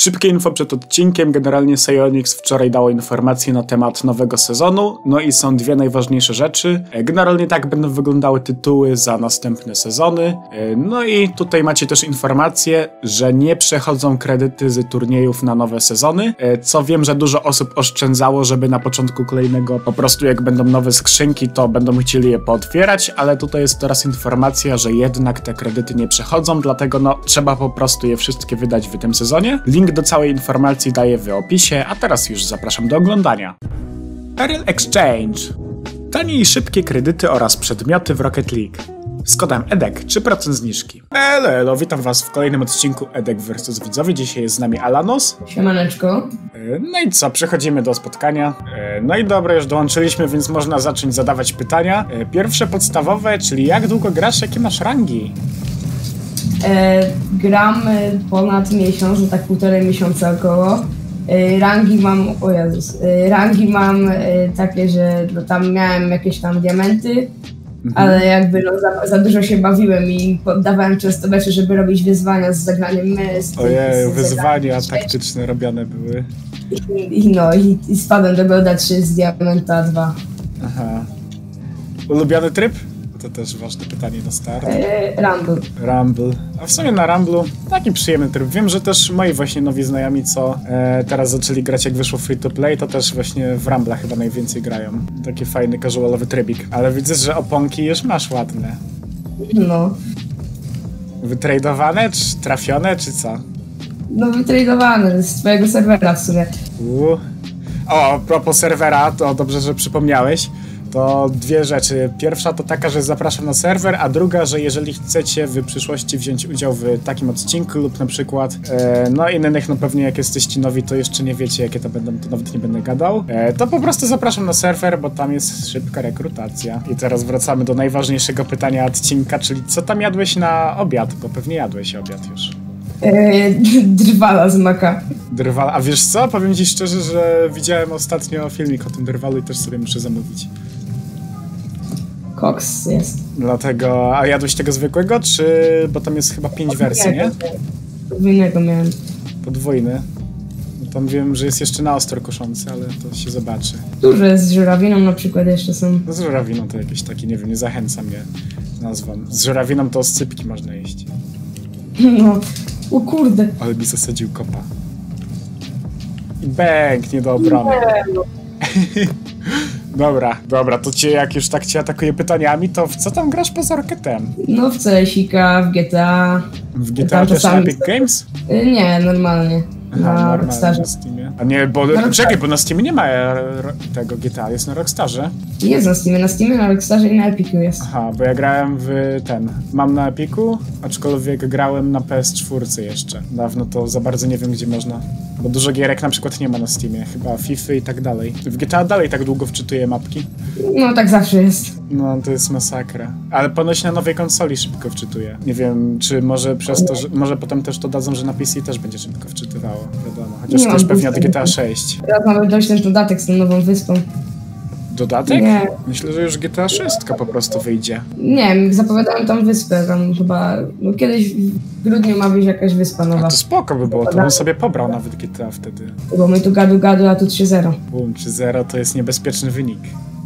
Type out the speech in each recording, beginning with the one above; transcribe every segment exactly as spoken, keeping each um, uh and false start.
Szybkie info przed odcinkiem. Generalnie Psyonix wczoraj dało informacje na temat nowego sezonu, no i są dwie najważniejsze rzeczy. Generalnie tak będą wyglądały tytuły za następne sezony. No i tutaj macie też informację, że nie przechodzą kredyty z turniejów na nowe sezony, co wiem, że dużo osób oszczędzało, żeby na początku kolejnego po prostu jak będą nowe skrzynki, to będą chcieli je pootwierać, ale tutaj jest teraz informacja, że jednak te kredyty nie przechodzą, dlatego no trzeba po prostu je wszystkie wydać w tym sezonie. Link do całej informacji daję w opisie, a teraz już zapraszam do oglądania. Ariel Exchange. Tanie i szybkie kredyty oraz przedmioty w Rocket League. Z kodem EDEK trzy procent zniżki. Elo, elo, witam was w kolejnym odcinku EDEK versus Widzowie. Dzisiaj jest z nami Alanos. Siemaneczko. No i co, przechodzimy do spotkania. No i dobra, już dołączyliśmy, więc można zacząć zadawać pytania. Pierwsze podstawowe, czyli jak długo grasz, jakie masz rangi? E, gram ponad miesiąc, tak półtorej miesiąca około. E, rangi mam, o Jezus, e, rangi mam e, takie, że no, tam miałem jakieś tam diamenty, mhm. ale jakby no, za, za dużo się bawiłem i poddawałem często mecze, żeby robić wyzwania z zagraniem myst. Ojej, wyzwania taktyczne robione były. I, i no, i, i spadłem do golda trzy z diamenta dwa. Aha. Ulubiony tryb? To też ważne pytanie na start. Eee, Rumble. Rumble. A w sumie na Rumblu taki przyjemny tryb. Wiem, że też moi właśnie nowi znajomi, co e, teraz zaczęli grać jak wyszło free to play, to też właśnie w Rumbla chyba najwięcej grają. Taki fajny, casualowy trybik. Ale widzę, że oponki już masz ładne. No. Wytradowane, czy trafione, czy co? No wytradowane, z twojego serwera w sumie. Uuu. O, a propos serwera, to dobrze, że przypomniałeś. To dwie rzeczy. Pierwsza to taka, że zapraszam na serwer, a druga, że jeżeli chcecie w przyszłości wziąć udział w takim odcinku lub na przykład e, no innych, no pewnie jak jesteście nowi, to jeszcze nie wiecie jakie to będą, to nawet nie będę gadał, e, to po prostu zapraszam na serwer, bo tam jest szybka rekrutacja. I teraz wracamy do najważniejszego pytania odcinka, czyli co tam jadłeś na obiad, bo pewnie jadłeś obiad już. Eee, drwala z maka. Drwala, a wiesz co? Powiem ci szczerze, że widziałem ostatnio filmik o tym drwalu i też sobie muszę zamówić. Koks jest. Dlatego, a jadłeś tego zwykłego, czy... bo tam jest chyba pięć wersji, nie? Podwójnego miałem. Podwójny. No tam wiem, że jest jeszcze na ostro koszący, ale to się zobaczy. Dużo jest z żurawiną na przykład jeszcze są. No z żurawiną to jakieś takie, nie wiem, nie zachęca mnie nazwą. Z żurawiną to oscypki można jeść. No, o kurde. Ale mi zasadził kopa. I bęk, nie do obrony. Nie, no. Dobra, dobra, to cię jak już tak cię atakuje pytaniami, to w co tam grasz poza Rocketem? No w C S I K, w G T A. W G T A też na Epic Games? Nie, normalnie. Aha, na Rockstarze. Na Steamie. A nie, bo na czekaj, bo na Steamie nie ma tego G T A, jest na Rockstarze. Jest na Steamie, na Steamie, na Rockstarze i na Epicu jest. Aha, bo ja grałem w ten, mam na Epicu, aczkolwiek grałem na P S cztery jeszcze. Dawno to za bardzo nie wiem gdzie można, bo dużo gierek na przykład nie ma na Steamie, chyba FIFA i tak dalej. W G T A dalej tak długo wczytuje mapki. No tak zawsze jest. No to jest masakra. Ale ponoć na nowej konsoli szybko wczytuje. Nie wiem, czy może przez to, że może potem też to dadzą, że na P C też będzie szybko wczytywało, wiadomo. Chociaż Nie też pewnie od boosta. G T A sześć. Teraz mamy dojść ten dodatek z tą nową wyspą. Dodatek? Nie. Myślę, że już G T A sześć po prostu wyjdzie. Nie, zapowiadałem tam wyspę, tam chyba, no kiedyś w grudniu ma być jakaś wyspa nowa. A to spoko by było, to bym sobie pobrał nawet G T A wtedy. Bo my tu gadu gadu, a tu trzy zero. Bum, trzy zero to jest niebezpieczny wynik.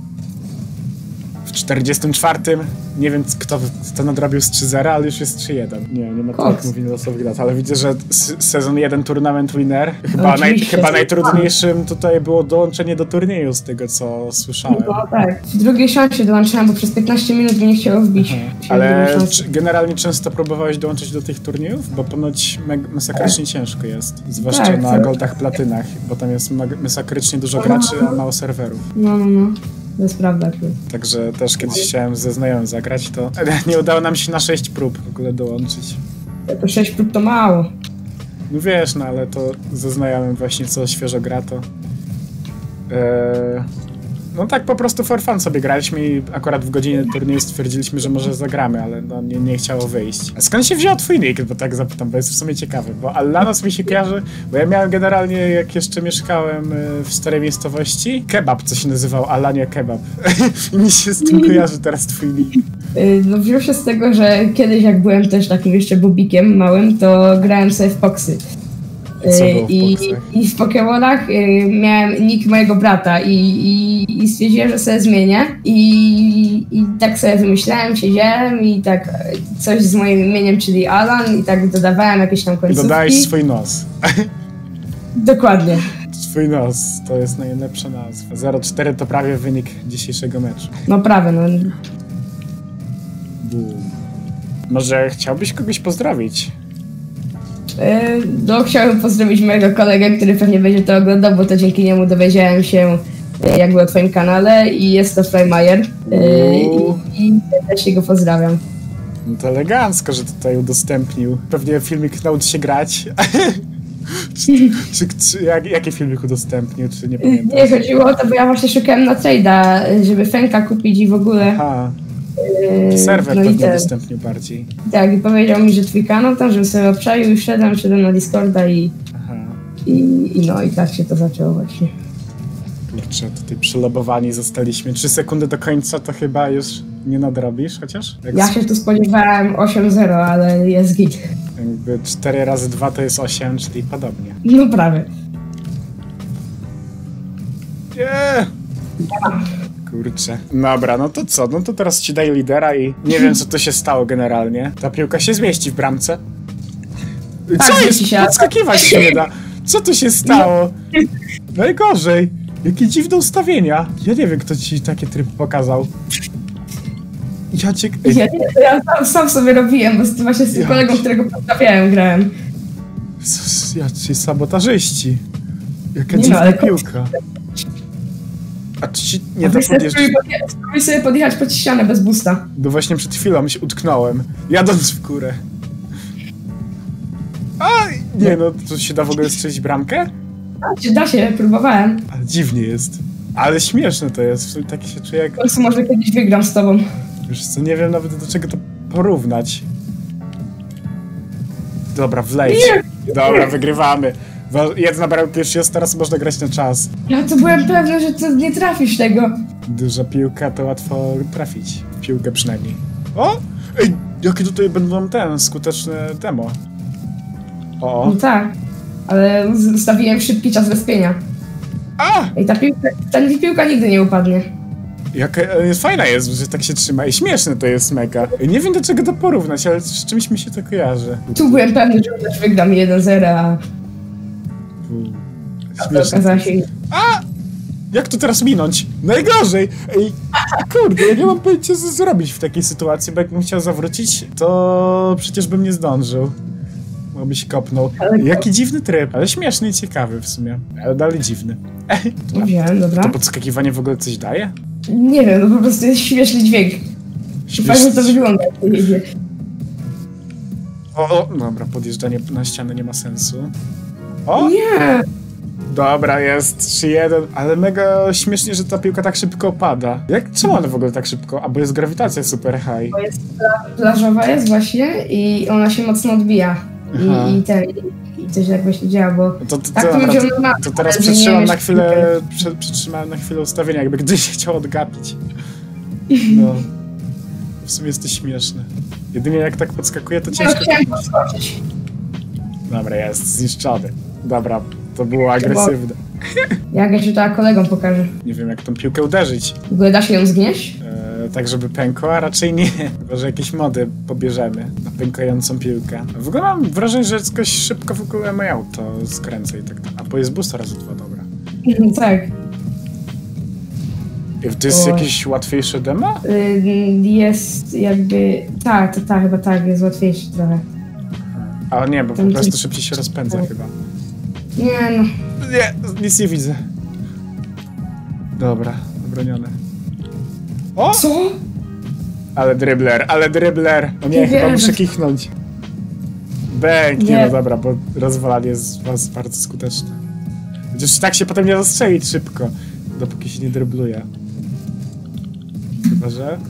W czterdziestym czwartym nie wiem kto, kto nadrobił z trzy zero, ale już jest trzy jeden. Nie, nie ma tak mówienia losowych dat, ale widzę, że sezon jeden Tournament Winner. Chyba, naj, chyba najtrudniejszym tutaj było dołączenie do turnieju z tego co słyszałem. No tak. W drugiej szansie dołączyłem, bo przez piętnaście minut mnie nie chciało wbić. Ale czy generalnie często próbowałeś dołączyć do tych turniejów? Bo ponoć masakrycznie tak. ciężko jest. Zwłaszcza tak, na tak. goldach, platynach, bo tam jest masakrycznie dużo graczy, a mało serwerów. No, no, no. To jest prawda. Także też kiedyś chciałem ze znajomym zagrać, to nie udało nam się na sześć prób w ogóle dołączyć. To sześć prób to mało. No wiesz, no ale to ze znajomym właśnie co świeżo gra to... Eee... No tak po prostu for fun sobie graliśmy i akurat w godzinie turnieju stwierdziliśmy, że może zagramy, ale no nie, nie chciało wyjść. A skąd się wziął twój nick? Bo tak zapytam, bo jest w sumie ciekawy, bo Alanos mi się kojarzy, bo ja miałem generalnie, jak jeszcze mieszkałem w starej miejscowości, kebab, co się nazywał Alania Kebab. I mi się z tym kojarzy teraz twój nick. No wziął się z tego, że kiedyś jak byłem też takim jeszcze bubikiem małym, to grałem sobie w Poxy. I co Y, było w I, boksach? I w Pokemonach y, miałem nick mojego brata i, i, i stwierdziłem, że sobie zmienię. I, I tak sobie wymyślałem, siedziałem i tak y, coś z moim imieniem, czyli Alan, i tak dodawałem jakieś tam I końcówki. dodałeś swój nos. Dokładnie. Swój nos, to jest najlepsza nazwa. zero cztery to prawie wynik dzisiejszego meczu. No prawie, no. Boom. Może chciałbyś kogoś pozdrowić? Y, No, chciałem pozdrowić mojego kolegę, który pewnie będzie to oglądał, bo to dzięki niemu dowiedziałem się y, jakby o twoim kanale i jest to Flymajer. Y, Uuu. I, I też go pozdrawiam. No to elegancko, że tutaj udostępnił. Pewnie filmik Naucz się grać. czy, czy, czy jak, jaki filmik udostępnił, czy nie Y, pamiętam? Nie chodziło o to, bo ja właśnie szukałem na trade'a, y, żeby Fenka kupić i w ogóle. Aha, y, serwer no i pewnie ten. udostępnił bardziej. Tak, i powiedział mi, że twój kanał tam, żebym sobie obczaił i wszedłem, wszedłem na Discorda i, Aha, i, i no i tak się to zaczęło właśnie. kurczę, tutaj przylobowani zostaliśmy. Trzy sekundy do końca to chyba już nie nadrobisz, chociaż? Jak Ja się tu spodziewałem osiem zero, ale jest git. Jakby cztery razy dwa to jest osiem, czyli podobnie. No prawie. Nie! Kurczę. Dobra, no to co? No to teraz ci daję lidera i nie wiem, co tu się stało generalnie. Ta piłka się zmieści w bramce. Tak, Co zmieści jest? się. Podskakiwać się nie da. Co tu się stało? Najgorzej. Jakie dziwne ustawienia. Ja nie wiem, kto ci takie tryby pokazał. Ja cię... Ej, Ja, nie, ja sam, sam sobie robiłem, bo z, właśnie z tym Ja- kolegą, którego pozdrawiałem, grałem. s- jacy sabotażyści. Jaka Nie no, dziwna ale- piłka. A czy ci nie A da wy sobie podjeżdżać? podjechać- spróbuj sobie podjechać pod ścianę bez busta. No właśnie przed chwilą się utknąłem, jadąc w górę. A, nie no, to się da w ogóle strzelić bramkę? Da się, da się, próbowałem. Ale dziwnie jest. Ale śmieszne to jest, w sumie taki się czuję jak... W końcu może kiedyś wygram z tobą. Wiesz co, nie wiem nawet do czego to porównać. Dobra, wleć. Dobra, wygrywamy. Wa- Jedna bramka już jest, teraz można grać na czas. Ja to byłem pewna, że ty nie trafisz tego. Duża piłka to łatwo trafić. W piłkę przynajmniej. O! Ej, jakie tutaj będą ten, skuteczne demo. O! No tak. Ale ustawiłem szybki czas respienia. A! I ta piłka, ta piłka nigdy nie upadnie. Jaka e, fajna jest, że tak się trzyma i śmieszne to jest mega. Nie wiem do czego to porównać, ale z czymś mi się to kojarzy. Tu byłem pewny, że też wygram jeden zero, a U, to Śmieszne. okazało się... A! Jak to teraz minąć? Najgorzej! Ej, kurde, ja nie mam pojęcia co zrobić w takiej sytuacji, bo jakbym chciał zawrócić, to przecież bym nie zdążył. Bo by się kopnął. Ale- Jaki dziwny tryb, ale śmieszny i ciekawy w sumie. Ale dalej dziwny. Nie wiem, dobra. To podskakiwanie w ogóle coś daje? Nie wiem, no po prostu jest śmieszny dźwięk. Fajnie to wygląda, jak to jedzie. O, o, dobra, podjeżdżanie na ścianę nie ma sensu. O! Nie! Dobra, jest trzy jeden, ale mega śmiesznie, że ta piłka tak szybko opada. Jak, czemu ona w ogóle tak szybko? A bo jest grawitacja super high. Bo jest pla- plażowa jest właśnie i ona się mocno odbija. Aha. I, i, ten, i, i coś tak właśnie działa, bo... To, to, to, Tak to dobra, będzie to, normalne, to teraz ale że nie przytrzymam wiesz, na chwilę, piłkę. prze, przytrzymałem na chwilę ustawienia, jakby gdzieś chciał odgapić. No. W sumie jesteś śmieszny. Jedynie jak tak podskakuje, to No, ciężko... chciałem podskoczyć. Dobra, jest zniszczony. Dobra, to było agresywne. Jak ja się to kolegom pokażę. Nie wiem, jak tą piłkę uderzyć. W ogóle da się ją zgnieść? E, tak, żeby pękła, a raczej nie. Chyba, że jakieś mody pobierzemy na pękającą piłkę. W ogóle mam wrażenie, że jakoś szybko w ogóle moje auto skręca i tak dalej. A bo jest boost razy dwa, dobra. Tak. I to jest O. jakieś łatwiejsze demo? Y, Jest jakby... Tak, to tak, chyba tak, jest łatwiejszy trochę. A nie, bo po Tam prostu coś- szybciej się rozpędza tak. chyba. Nie no. Nie, nic nie widzę. Dobra, obronione. O! Co? Ale drybler, ale drybler! O nie, Nie chyba wierzę. muszę kichnąć. Bęk, nie Nie. no dobra, bo rozwalanie jest was bardzo skuteczne. Chociaż tak się potem nie rozstrzelić szybko, dopóki się nie drybluje. Chyba, że...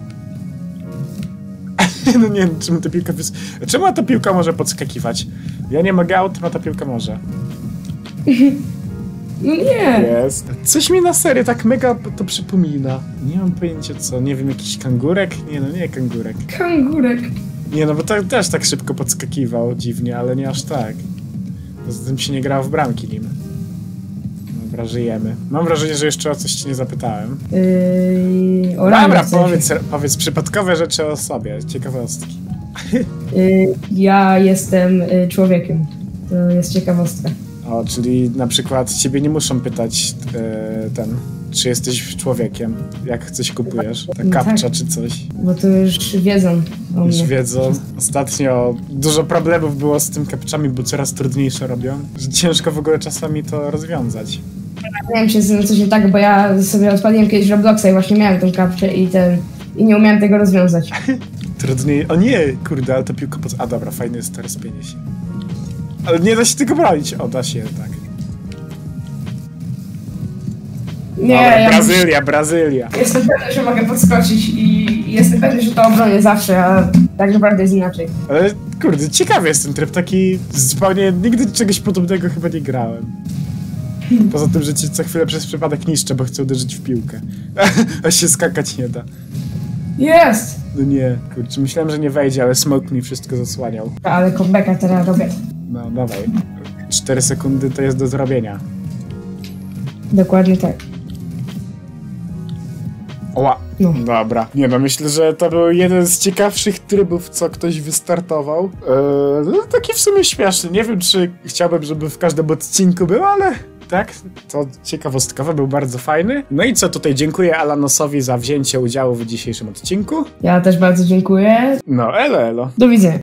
No nie wiem, czemu ta piłka... Wys... Czemu ta piłka może podskakiwać? Ja nie mogę, a ta piłka może. No nie. Jest. Coś mi na serio tak mega to przypomina. Nie mam pojęcia co, nie wiem, jakiś kangurek? Nie no, nie kangurek. Kangurek. Nie no, bo to też tak szybko podskakiwał dziwnie, ale nie aż tak. Poza tym się nie grało w bramki nim. Dobra, żyjemy. Mam wrażenie, że jeszcze o coś ci nie zapytałem. Yy, o Dobra, rangach w sensie. powiedz, powiedz przypadkowe rzeczy o sobie, ciekawostki. Yy, ja jestem y, człowiekiem. To jest ciekawostka. O, czyli na przykład ciebie nie muszą pytać e, ten, czy jesteś człowiekiem, jak coś kupujesz, ta No kapcza tak. czy coś. Bo to już wiedzą o Już mnie. wiedzą. Ostatnio dużo problemów było z tym kapczami, bo coraz trudniejsze robią, że ciężko w ogóle czasami to rozwiązać. Nie wiem, czy jest coś nie tak, bo ja sobie odpaliłem kiedyś Robloxa i właśnie miałem tą kapczę i ten... I nie umiałem tego rozwiązać. Trudniej... O nie, kurde, ale to piłka pod... A dobra, fajne jest to rozpienie się. Ale nie da się tego bronić. O, da się, tak. Nie, Dobra, ja Brazylia, Brazylia. jestem pewny, że mogę podskoczyć i jestem pewny, że to obronię zawsze, a tak naprawdę jest inaczej. Ale kurde, ciekawy jest ten tryb, taki zupełnie... Nigdy czegoś podobnego chyba nie grałem. Poza tym, że cię co chwilę przez przypadek niszczę, bo chcę uderzyć w piłkę. A się skakać nie da. Jest! No nie, kurczę, myślałem, że nie wejdzie, ale smoke mi wszystko zasłaniał. Ale comebacka teraz robię. No, dawaj. cztery sekundy to jest do zrobienia. Dokładnie tak. Oła. No. Dobra. Nie no, myślę, że to był jeden z ciekawszych trybów, co ktoś wystartował. Eee, no taki w sumie śmieszny. Nie wiem, czy chciałbym, żeby w każdym odcinku był, ale... Tak, to ciekawostkowe, był bardzo fajny. No i co, tutaj dziękuję Alanosowi za wzięcie udziału w dzisiejszym odcinku. Ja też bardzo dziękuję. No, elo, elo. Do widzenia.